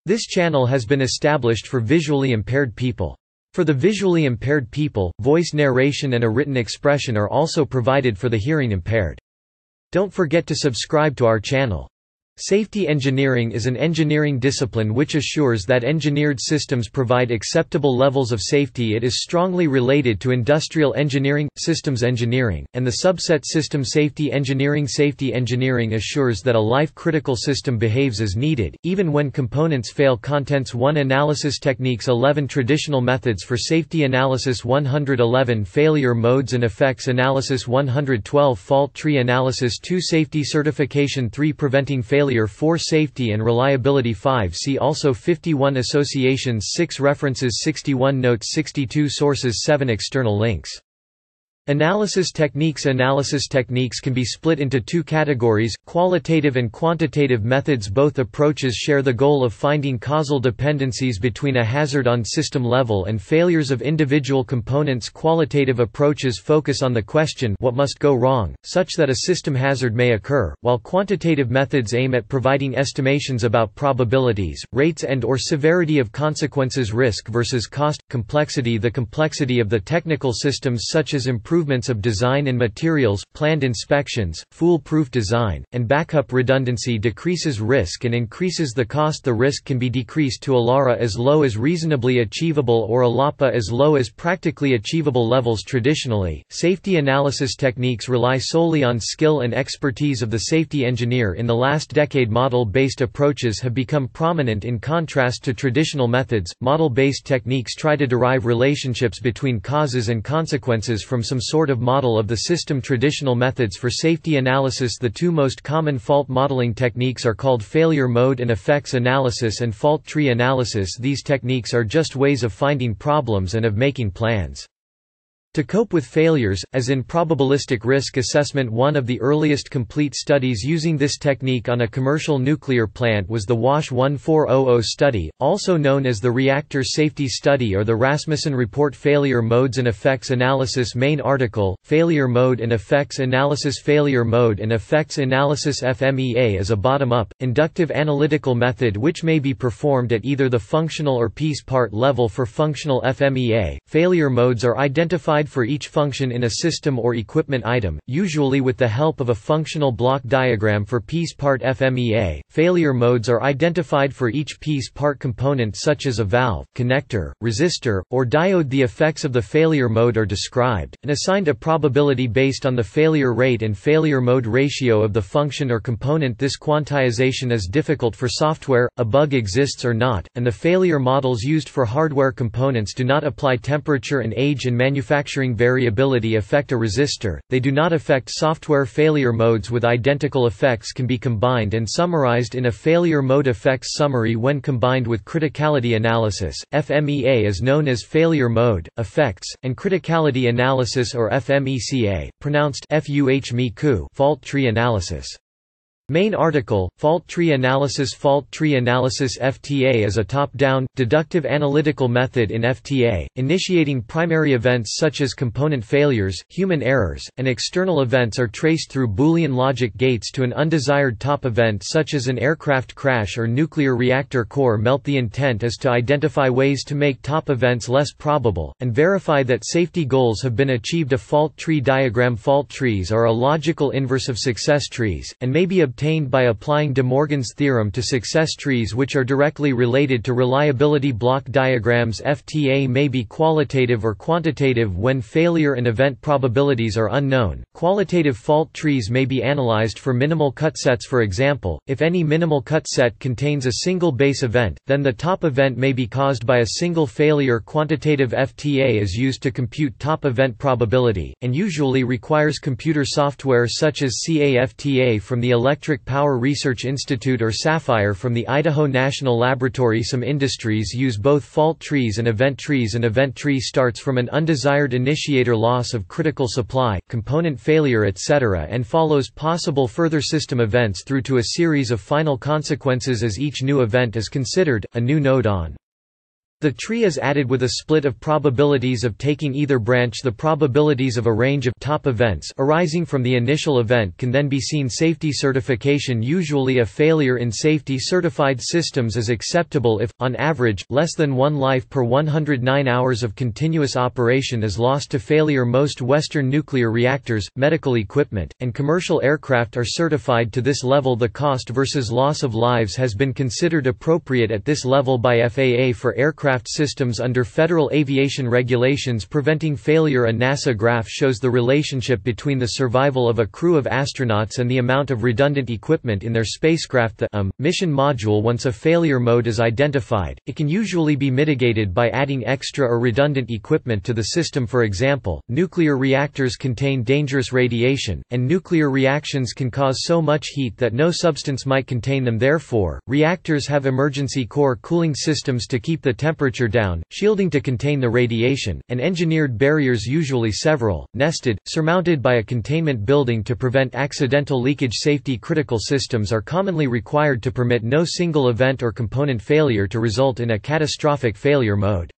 This channel has been established for visually impaired people. For the visually impaired people, voice narration and a written expression are also provided for the hearing impaired. Don't forget to subscribe to our channel. Safety engineering is an engineering discipline which assures that engineered systems provide acceptable levels of safety. It is strongly related to industrial engineering, systems engineering, and the subset system safety engineering. Safety engineering assures that a life-critical system behaves as needed, even when components fail. Contents 1 Analysis techniques 11 Traditional methods for safety analysis 111 Failure modes and effects analysis 112 Fault tree analysis 2 Safety certification 3 Preventing failure 4 Safety and reliability 5 See also 51 Associations 6 References 61 Notes 62 Sources 7 External links. Analysis techniques can be split into two categories, qualitative and quantitative methods. Both approaches share the goal of finding causal dependencies between a hazard on system level and failures of individual components. Qualitative approaches focus on the question what must go wrong, such that a system hazard may occur, while quantitative methods aim at providing estimations about probabilities, rates and/or severity of consequences. Risk versus cost, complexity. The complexity of the technical systems such as improvements of design and materials, planned inspections, foolproof design, and backup redundancy decreases risk and increases the cost. The risk can be decreased to a LARA as low as reasonably achievable or a LAPA as low as practically achievable levels. Traditionally, safety analysis techniques rely solely on skill and expertise of the safety engineer. In the last decade, model-based approaches have become prominent in contrast to traditional methods. Model-based techniques try to derive relationships between causes and consequences from some sort of model of the system. Traditional methods for safety analysis. The two most common fault modeling techniques are called failure mode and effects analysis and fault tree analysis. These techniques are just ways of finding problems and of making plans to cope with failures, as in probabilistic risk assessment. One of the earliest complete studies using this technique on a commercial nuclear plant was the WASH 1400 study, also known as the Reactor Safety Study or the Rasmussen Report. Failure modes and effects analysis. Main article, Failure mode and effects analysis. Failure mode and effects analysis FMEA is a bottom-up, inductive analytical method which may be performed at either the functional or piece-part level. For functional FMEA, failure modes are identified for each function in a system or equipment item, usually with the help of a functional block diagram. For piece-part FMEA, failure modes are identified for each piece-part component such as a valve, connector, resistor, or diode. The effects of the failure mode are described, and assigned a probability based on the failure rate and failure mode ratio of the function or component. This quantization is difficult for software, a bug exists or not, and the failure models used for hardware components do not apply. Temperature and age and manufacturing variability affect a resistor, they do not affect software. Failure modes with identical effects can be combined and summarized in a failure mode effects summary. When combined with criticality analysis, FMEA is known as failure mode, effects, and criticality analysis or FMECA, pronounced FUHMECU, fault tree analysis. Main article, Fault tree analysis. Fault tree analysis FTA is a top-down, deductive analytical method in FTA, initiating primary events such as component failures, human errors, and external events are traced through Boolean logic gates to an undesired top event such as an aircraft crash or nuclear reactor core melt. The intent is to identify ways to make top events less probable, and verify that safety goals have been achieved. A fault tree diagram. Fault trees are a logical inverse of success trees, and may be obtained by applying De Morgan's theorem to success trees which are directly related to reliability. Block diagrams. FTA may be qualitative or quantitative when failure and event probabilities are unknown. Qualitative fault trees may be analyzed for minimal cut sets. For example, if any minimal cut set contains a single base event, then the top event may be caused by a single failure. Quantitative FTA is used to compute top event probability, and usually requires computer software such as CAFTA from the Electric Power Research Institute or SAPHIRE from the Idaho National Laboratory. Some industries use both fault trees and event trees. An event tree starts from an undesired initiator, loss of critical supply, component failure, etc., and follows possible further system events through to a series of final consequences. As each new event is considered, a new node on The tree is added with a split of probabilities of taking either branch. The probabilities of a range of top events arising from the initial event can then be seen. Safety certification. Usually a failure in safety certified systems is acceptable if, on average, less than one life per 109 hours of continuous operation is lost to failure. Most Western nuclear reactors, medical equipment, and commercial aircraft are certified to this level. The cost versus loss of lives has been considered appropriate at this level by FAA for aircraft systems under federal aviation regulations preventing failure. A NASA graph shows the relationship between the survival of a crew of astronauts and the amount of redundant equipment in their spacecraft. The mission module. Once a failure mode is identified, it can usually be mitigated by adding extra or redundant equipment to the system. For example, nuclear reactors contain dangerous radiation, and nuclear reactions can cause so much heat that no substance might contain them. Therefore, reactors have emergency core cooling systems to keep the temperature down, shielding to contain the radiation, and engineered barriers, usually several, nested, surmounted by a containment building to prevent accidental leakage. Safety critical systems are commonly required to permit no single event or component failure to result in a catastrophic failure mode.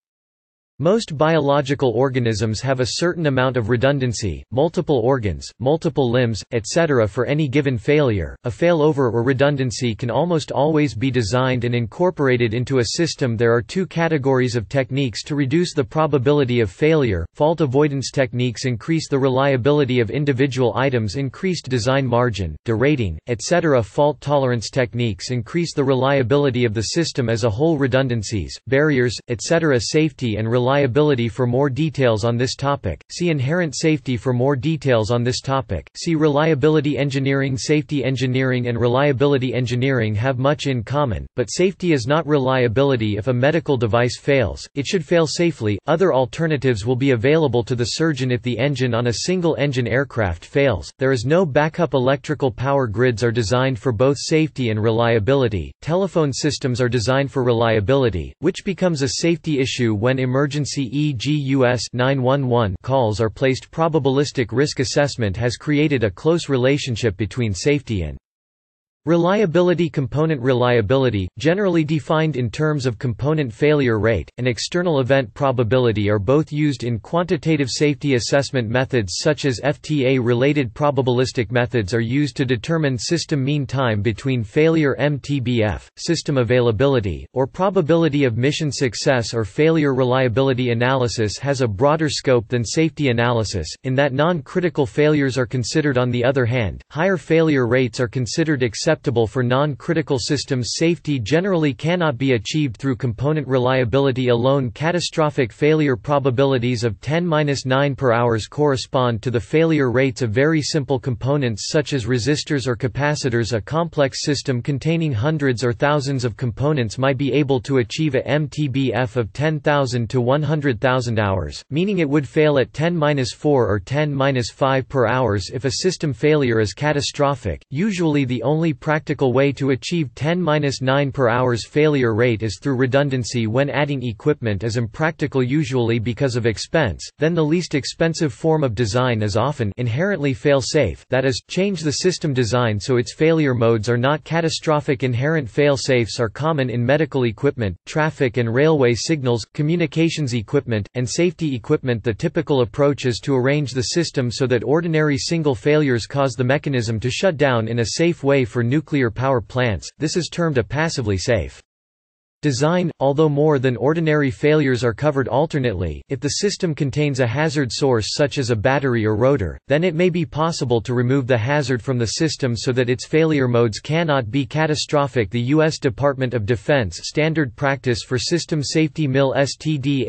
Most biological organisms have a certain amount of redundancy, multiple organs, multiple limbs, etc. for any given failure. A failover or redundancy can almost always be designed and incorporated into a system. There are two categories of techniques to reduce the probability of failure. Fault avoidance techniques increase the reliability of individual items, increased design margin, derating, etc. Fault tolerance techniques increase the reliability of the system as a whole. Redundancies, barriers, etc. Safety and reliability. For more details on this topic, see inherent safety. For more details on this topic, see reliability engineering. Safety engineering and reliability engineering have much in common, but safety is not reliability. If a medical device fails, it should fail safely. Other alternatives will be available to the surgeon if the engine on a single-engine aircraft fails. There is no backup. Electrical power grids are designed for both safety and reliability. Telephone systems are designed for reliability, which becomes a safety issue when emergency e.g. US 911 calls are placed. Probabilistic risk assessment has created a close relationship between safety and reliability. Component reliability, generally defined in terms of component failure rate, and external event probability are both used in quantitative safety assessment methods such as FTA-related. Probabilistic methods are used to determine system mean time between failure (MTBF), system availability, or probability of mission success or failure. Reliability analysis has a broader scope than safety analysis, in that non-critical failures are considered. On the other hand, higher failure rates are considered acceptable for non-critical systems. Safety generally cannot be achieved through component reliability alone. Catastrophic failure probabilities of 10⁻⁹ per hours correspond to the failure rates of very simple components such as resistors or capacitors. A complex system containing hundreds or thousands of components might be able to achieve a MTBF of 10,000 to 100,000 hours, meaning it would fail at 10⁻⁴ or 10⁻⁵ per hours if a system failure is catastrophic. Usually the only practical way to achieve 10⁻⁹ per hours failure rate is through redundancy. When adding equipment is impractical, usually because of expense, then the least expensive form of design is often inherently fail-safe, that is, change the system design so its failure modes are not catastrophic. Inherent fail-safes are common in medical equipment, traffic and railway signals, communications equipment, and safety equipment. The typical approach is to arrange the system so that ordinary single failures cause the mechanism to shut down in a safe way. For nuclear power plants, this is termed a passively safe design, although more than ordinary failures are covered alternately. If the system contains a hazard source such as a battery or rotor, then it may be possible to remove the hazard from the system so that its failure modes cannot be catastrophic. The U.S. Department of Defense Standard Practice for System Safety MIL STD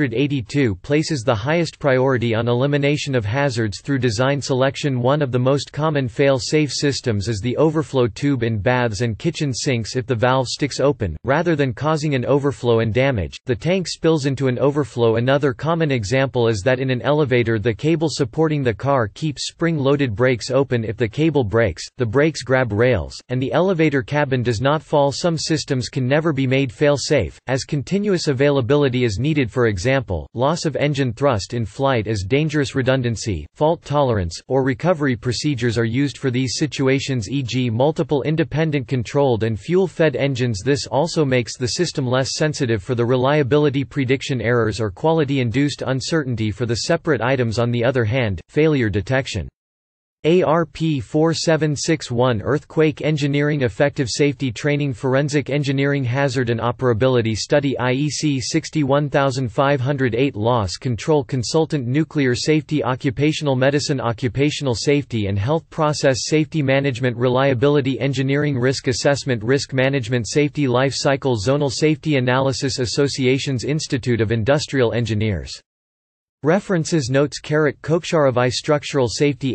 882 places the highest priority on elimination of hazards through design selection. One of the most common fail-safe systems is the overflow tube in baths and kitchen sinks. If the valve sticks open, rather than causing an overflow and damage, the tank spills into an overflow. Another common example is that in an elevator the cable supporting the car keeps spring-loaded brakes open. If the cable breaks, the brakes grab rails, and the elevator cabin does not fall. Some systems can never be made fail-safe, as continuous availability is needed. For example, loss of engine thrust in flight is dangerous. Redundancy, fault tolerance, or recovery procedures are used for these situations, e.g. multiple independent controlled and fuel-fed engines. This also makes the system less sensitive for the reliability prediction errors or quality-induced uncertainty for the separate items. On the other hand, failure detection. ARP 4761 Earthquake Engineering Effective Safety Training Forensic Engineering Hazard and Operability Study IEC 61508 Loss Control Consultant Nuclear Safety Occupational Medicine Occupational Safety and Health Process Safety Management Reliability Engineering Risk Assessment Risk Management Safety Life Cycle Zonal Safety Analysis Associations Institute of Industrial Engineers. References Notes Koksharavai Structural Safety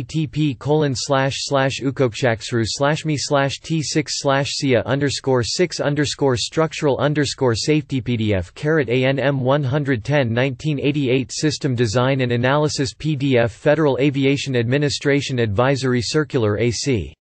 http://ucokshakshru/me/t6/sia_6_structural_safety PDF @ANM 110 1988 System Design and Analysis PDF Federal Aviation Administration Advisory Circular AC.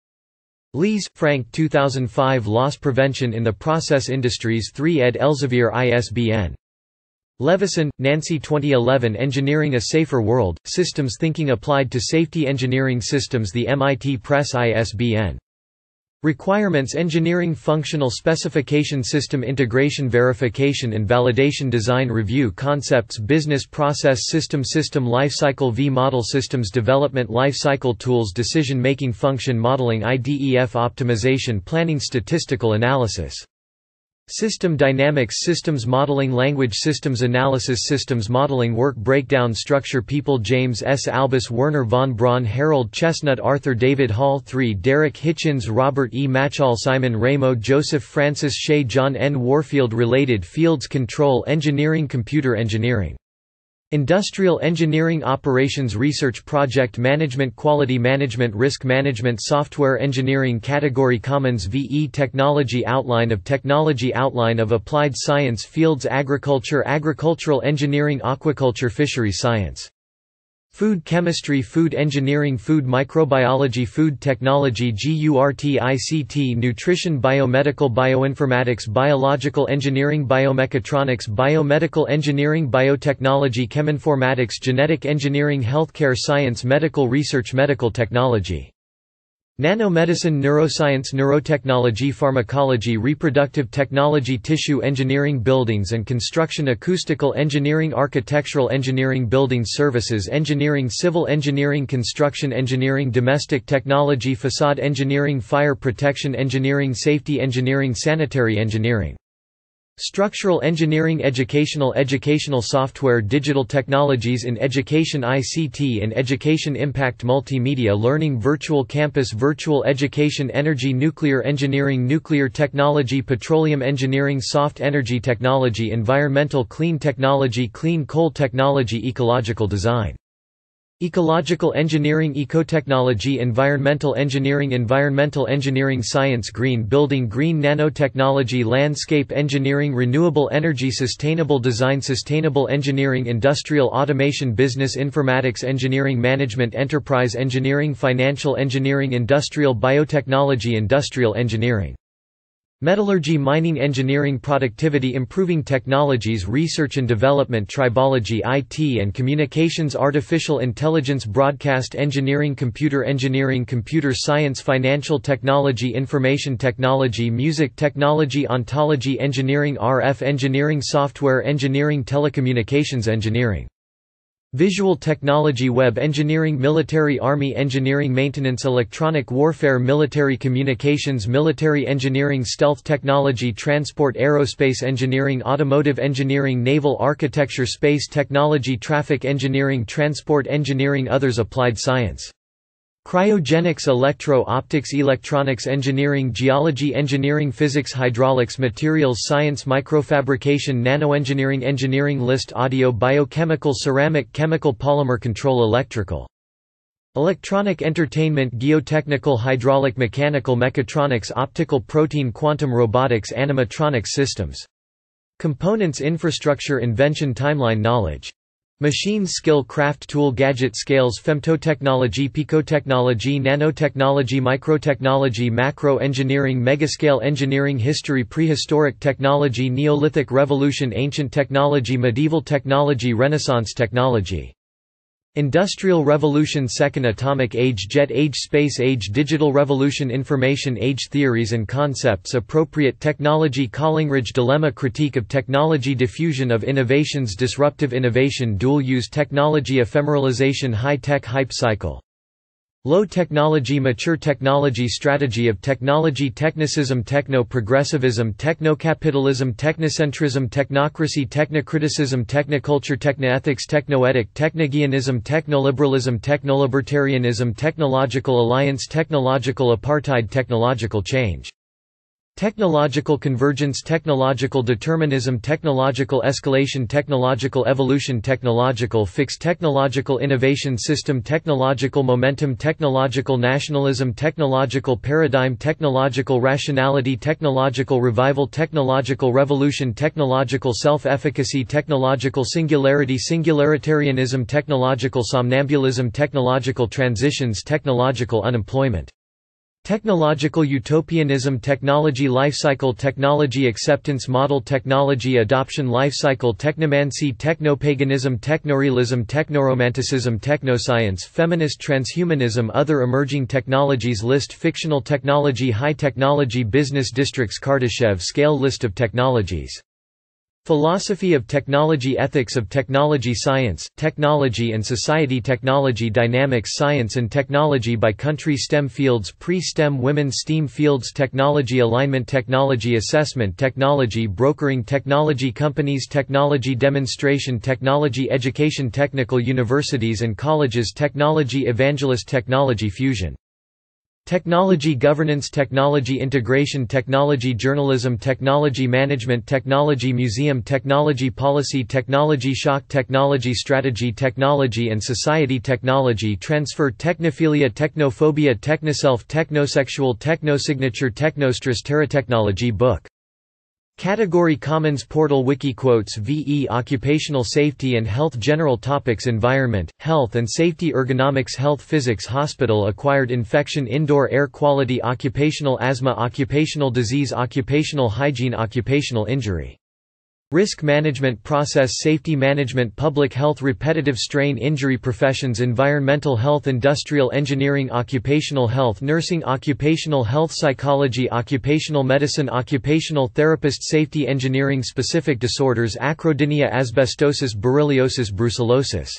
Lees, Frank 2005 Loss Prevention in the Process Industries 3 ed. Elsevier ISBN. Levison, Nancy 2011 Engineering a Safer World, Systems Thinking Applied to Safety Engineering Systems The MIT Press ISBN. Requirements Engineering Functional Specification System Integration Verification and Validation Design Review Concepts Business Process System System Lifecycle V Model Systems Development Lifecycle Tools Decision Making Function Modeling IDEF Optimization Planning Statistical Analysis System Dynamics Systems Modeling Language Systems Analysis Systems Modeling Work Breakdown Structure People James S. Albus Werner von Braun Harold Chestnut Arthur David Hall 3 Derek Hitchens Robert E. Machall Simon Ramo Joseph Francis Shea John N. Warfield Related Fields Control Engineering Computer Engineering Industrial Engineering Operations Research Project Management Quality Management Risk Management Software Engineering Category Commons VE Technology Outline of Technology Outline of Applied Science Fields Agriculture Agricultural Engineering Aquaculture Fishery Science Food Chemistry Food Engineering Food Microbiology Food Technology GURT-ICT Nutrition Biomedical Bioinformatics Biological Engineering Biomechatronics Biomedical Engineering Biotechnology Cheminformatics Genetic Engineering Healthcare Science Medical Research Medical Technology Nanomedicine Neuroscience Neurotechnology Pharmacology Reproductive Technology Tissue Engineering Buildings and Construction Acoustical Engineering Architectural Engineering Building Services Engineering Civil Engineering Construction Engineering Domestic Technology Facade Engineering Fire Protection Engineering Safety Engineering Sanitary Engineering Structural Engineering Educational Software Digital Technologies in Education ICT and Education Impact Multimedia Learning Virtual Campus Virtual Education Energy Nuclear Engineering Nuclear Technology Petroleum Engineering Soft Energy Technology Environmental Clean Technology Clean Coal Technology Ecological Design Ecological Engineering Ecotechnology Environmental Engineering Science Green Building Green Nanotechnology Landscape Engineering Renewable Energy Sustainable Design Sustainable Engineering Industrial Automation Business Informatics Engineering Management Enterprise Engineering Financial Engineering Industrial Biotechnology Industrial Engineering Metallurgy Mining Engineering Productivity Improving Technologies Research and Development Tribology IT and Communications Artificial Intelligence Broadcast Engineering Computer Science Financial Technology Information Technology Music Technology Ontology Engineering RF Engineering Software Engineering Telecommunications Engineering Visual Technology Web Engineering Military Army Engineering Maintenance Electronic Warfare Military Communications Military Engineering Stealth Technology Transport Aerospace Engineering Automotive Engineering Naval Architecture Space Technology Traffic Engineering Transport Engineering Others Applied Science Cryogenics Electro-Optics Electronics Engineering Geology Engineering Physics Hydraulics Materials Science Microfabrication Nanoengineering Engineering List Audio Biochemical Ceramic Chemical Polymer Control Electrical Electronic Entertainment Geotechnical Hydraulic Mechanical Mechatronics Optical Protein Quantum Robotics Animatronics Systems Components Infrastructure Invention Timeline Knowledge Machine Skill Craft Tool Gadget Scales Femtotechnology Picotechnology Nanotechnology Microtechnology Macro Engineering Megascale Engineering History Prehistoric Technology Neolithic Revolution Ancient Technology Medieval Technology Renaissance Technology Industrial Revolution, Second Atomic Age, Jet Age, Space Age, Digital Revolution, Information Age, Theories and Concepts, Appropriate Technology, Collingridge Dilemma, Critique of Technology, Diffusion of Innovations, Disruptive Innovation, Dual-Use Technology, Ephemeralization, High-Tech Hype Cycle, Low Technology, Mature Technology, Strategy of Technology, Technicism, Techno-Progressivism, Techno-Capitalism, Technocentrism, Technocracy, Technocriticism, Technoculture, Technoethics, Technoetic, Technogianism, Technoliberalism, Technolibertarianism, Technological Alliance, Technological Apartheid, Technological Change, Technological Convergence, Technological Determinism, Technological Escalation, Technological Evolution, Technological Fix, Technological Innovation System, Technological Momentum, Technological Nationalism, Technological Paradigm, Technological Rationality, Technological Revival, Technological Revolution, Technological Self-Efficacy, Technological Singularity, Singularitarianism, Technological Somnambulism, Technological Transitions, Technological Unemployment, Technological Utopianism, Technology Lifecycle, Technology Acceptance Model, Technology Adoption Lifecycle, Technomancy, Technopaganism, Technorealism, Technoromanticism, Technoscience, Feminist Transhumanism, Other Emerging Technologies List, Fictional Technology, High Technology, Business Districts, Kardashev Scale, List of Technologies, Philosophy of Technology, Ethics of Technology, Science, Technology and Society, Technology Dynamics, Science and Technology by Country, STEM Fields, Pre-STEM, Women, STEAM Fields, Technology Alignment, Technology Assessment, Technology Brokering, Technology Companies, Technology Demonstration, Technology Education, Technical Universities and Colleges, Technology Evangelist, Technology Fusion, Technology Governance, Technology Integration, Technology Journalism, Technology Management, Technology Museum, Technology Policy, Technology Shock, Technology Strategy, Technology and Society, Technology Transfer, Technophilia, Technophobia, Technoself, Technosexual, Technosignature, Technostress, Terratechnology Book Category Commons Portal Wikiquotes VE Occupational Safety and Health General Topics Environment, Health and Safety Ergonomics Health Physics Hospital Acquired Infection Indoor Air Quality Occupational Asthma Occupational Disease Occupational Hygiene Occupational Injury Risk Management Process Safety Management Public Health Repetitive Strain Injury Professions Environmental Health Industrial Engineering Occupational Health Nursing Occupational Health Psychology Occupational Medicine Occupational Therapist Safety Engineering Specific Disorders Acrodynia Asbestosis Borreliosis Brucellosis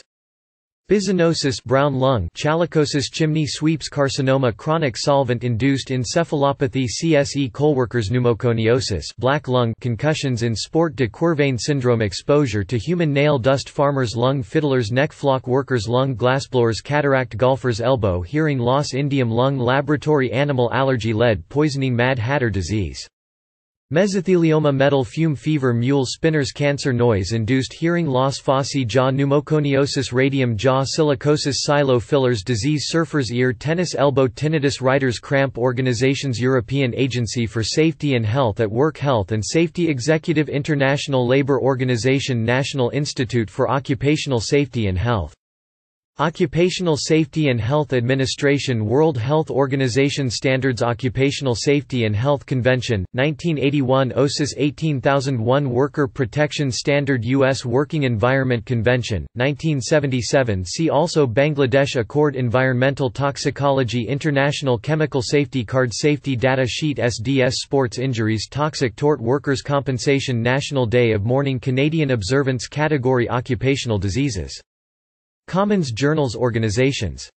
Byssinosis brown lung Chalicosis chimney sweeps Carcinoma Chronic solvent-induced encephalopathy CSE Coalworkers Pneumoconiosis black lung Concussions in sport de Quervain syndrome Exposure to human nail dust Farmers lung Fiddlers neck Flock workers lung Glassblowers Cataract Golfers elbow Hearing loss Indium lung Laboratory animal allergy Lead poisoning Mad Hatter disease Mesothelioma metal fume fever Mule spinners cancer noise-induced hearing loss Fossey jaw pneumoconiosis radium jaw silicosis silo fillers disease surfer's ear tennis elbow tinnitus writer's cramp Organizations European Agency for Safety and Health at Work Health and Safety Executive International Labour Organization National Institute for Occupational Safety and Health Occupational Safety and Health Administration World Health Organization Standards Occupational Safety and Health Convention, 1981 OSIS 18001 Worker Protection Standard U.S. Working Environment Convention, 1977 See also Bangladesh Accord Environmental Toxicology International Chemical Safety Card Safety Data Sheet SDS Sports Injuries Toxic Tort Workers' Compensation National Day of Mourning Canadian Observance Category Occupational Diseases Commons Journals Organizations